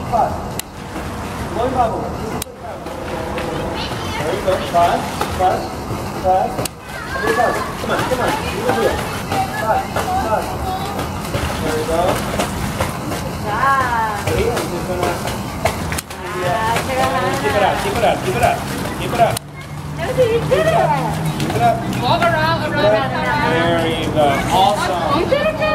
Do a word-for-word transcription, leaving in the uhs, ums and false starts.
Five. Going bubble. There you go. Five. Five. Five. There you go. Come on, come on. You can do it. Five. Five. There you go. Wow. Okay, I'm just gonna. Ah, Keep it up. Keep it up. Keep it up. Keep it up. How did you do it? Keep it up. Walk around, around, around. There you go. Awesome. You did it.